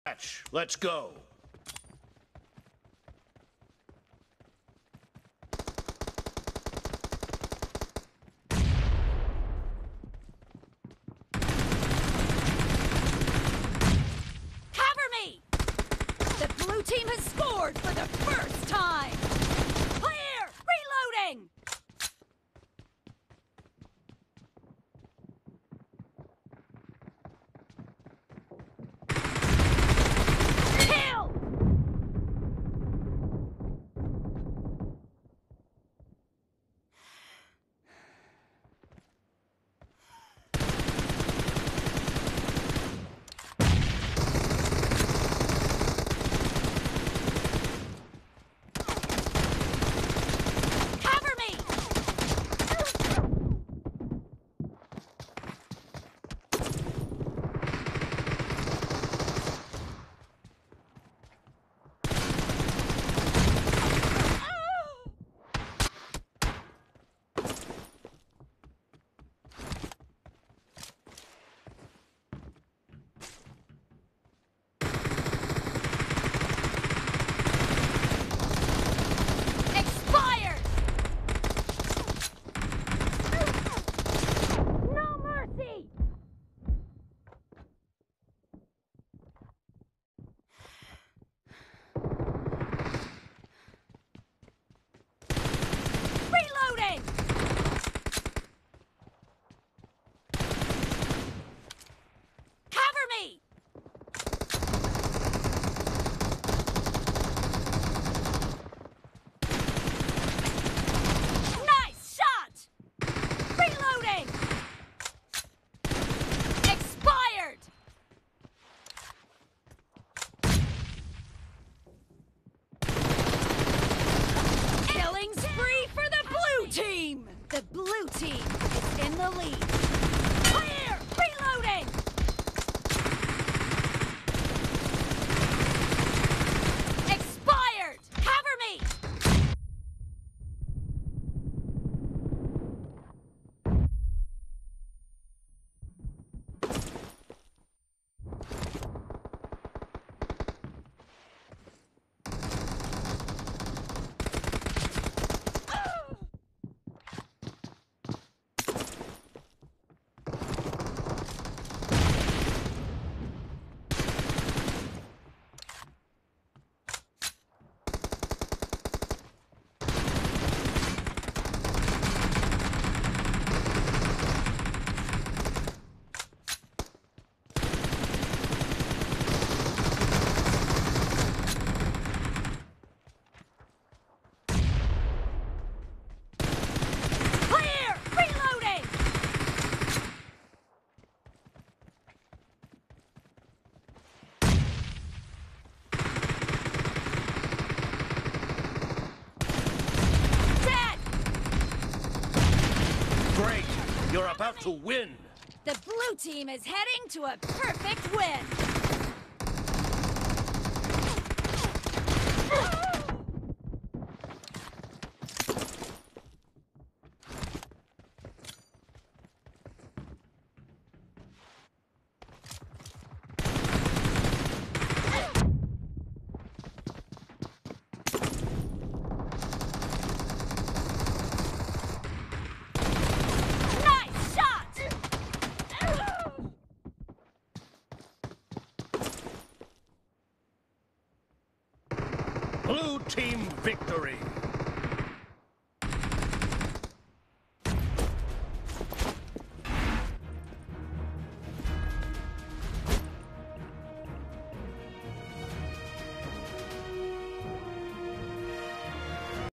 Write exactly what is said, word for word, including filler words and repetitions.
Let's go. Cover me! The blue team has scored for the first time! Clear! Reloading! Kill! Cover me! Expired! No mercy! Reloading! Cover me! Nice shot! Reloading! Expired! Killing spree for the blue team! The blue team is in the lead. Clear! Reloading! Expired! Cover me! Clear! Reloading! Dead! Great. You're about to win. The blue team is heading to a perfect win! Nice shot! Blue team victory.